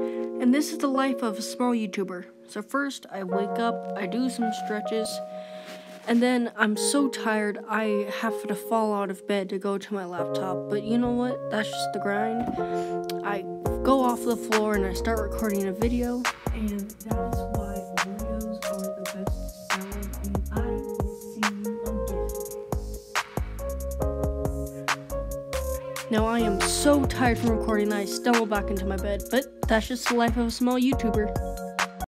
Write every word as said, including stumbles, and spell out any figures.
And this is the life of a small YouTuber. So first, I wake up, I do some stretches, and then I'm so tired, I have to fall out of bed to go to my laptop. But you know what? That's just the grind. I go off the floor and I start recording a video. And that is why videos are the best seller. And I will see you again. Now I am so tired from recording, I stumble back into my bed. But that's just the life of a small YouTuber.